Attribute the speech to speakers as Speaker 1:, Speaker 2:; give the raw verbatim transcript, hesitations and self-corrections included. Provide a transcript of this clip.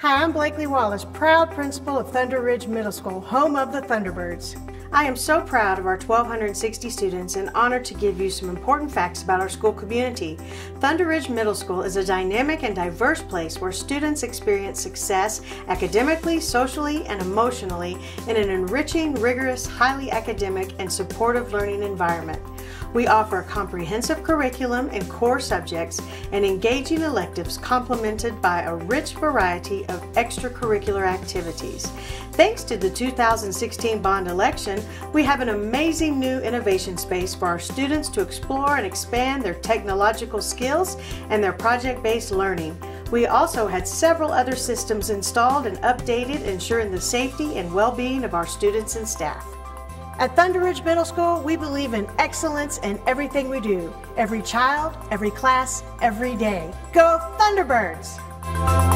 Speaker 1: Hi, I'm Blakely Wallace, proud principal of Thunder Ridge Middle School, home of the Thunderbirds. I am so proud of our one thousand two hundred sixty students and honored to give you some important facts about our school community. Thunder Ridge Middle School is a dynamic and diverse place where students experience success academically, socially, and emotionally in an enriching, rigorous, highly academic, and supportive learning environment. We offer a comprehensive curriculum in core subjects and engaging electives complemented by a rich variety of extracurricular activities. Thanks to the two thousand sixteen bond election, we have an amazing new innovation space for our students to explore and expand their technological skills and their project-based learning. We also had several other systems installed and updated, ensuring the safety and well-being of our students and staff. At Thunder Ridge Middle School, we believe in excellence in everything we do. Every child, every class, every day. Go Thunderbirds!